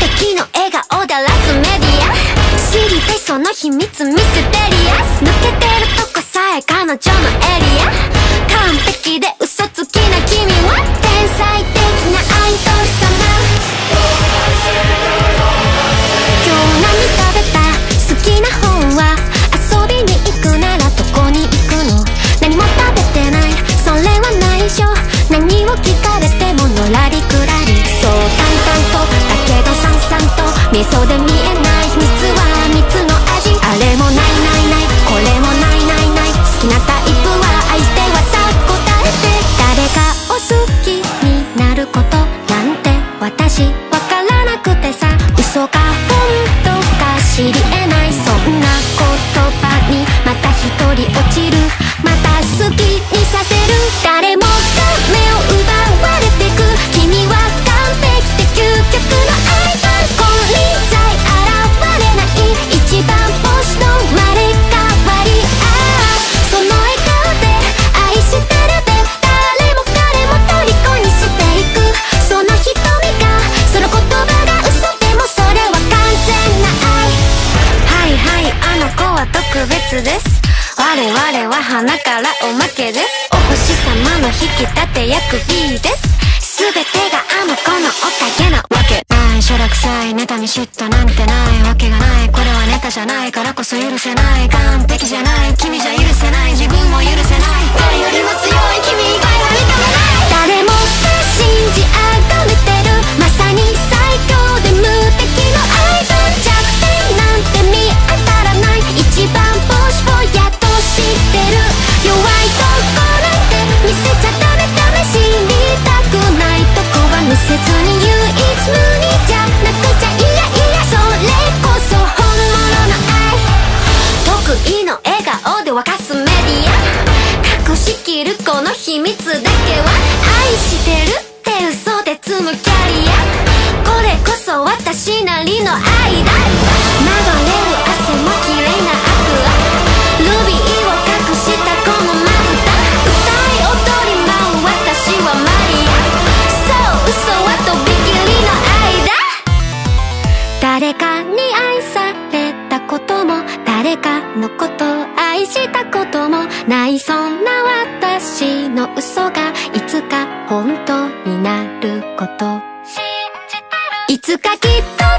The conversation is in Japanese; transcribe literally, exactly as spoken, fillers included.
敵の笑顔だらすメディア、知りたいその秘密ミステリアス、抜けてるとこさえ彼女のエリア、完璧で嘘つきな君は天才的なアイドル様。今日何食べた？好きな本は？遊びに行くならどこに行くの？何も食べてない、それは内緒。何を聞かれてものらりくらり、そう淡々とだけどさんさんと味噌で見えない秘密は蜜の味。あれもないないない、これもないないない、好きなタイプは相手はさ答えて。誰かを好きになることなんて私わからなくてさ、嘘か本当か知り得ない、そんな言葉にまた一人落ちる、また好きにさせる。誰もが目を奪われてく、君は完璧で究極のアイドル。金輪際現れない一番星の生まれ変わり、ああその笑顔で愛してるで誰も彼も虜にしていく、その瞳がその言葉が嘘でもそれは完全な愛。はいはい、あの子は特別です、我々は花からおまけです、お星様の引き立て役 B です、全てがあの子のおかげなわけない。しょらくさい妬み嫉妬なんてないわけがない、これはネタじゃないからこそ許せない、完璧じゃない君じゃ許せない、自分も許せない、誰よりも強い君以外は認めない。誰もが信じあがめてる、まさに最強で無敵のアイドル。弱点なんて見当たらない、一番星をやっと知ってる、弱いとこなんて見せちゃダメダメ、知りたくないとこは見せずに唯一無二じゃなくちゃ、いやいやそれこそ本物の愛。得意の笑顔で沸かすメディア、隠しきるこの秘密だけは愛してるって嘘で積むキャリア、これこそ私なりの愛だ。流れる汗も綺麗なアクア、ルビーを隠したこのまぶた、歌い踊り舞う私はマリア、そう嘘はとびきりの愛だ。誰かに愛されたことも誰かのことを愛したこともない、そんな私の嘘がいつか本当になること信じてる、いつかきっと